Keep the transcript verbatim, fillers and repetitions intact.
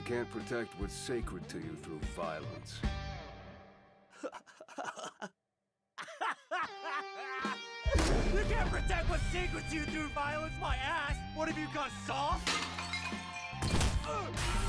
can't protect what's sacred to you through violence. You can't protect what's sacred to you through violence, my ass! What have you got, soft? Uh.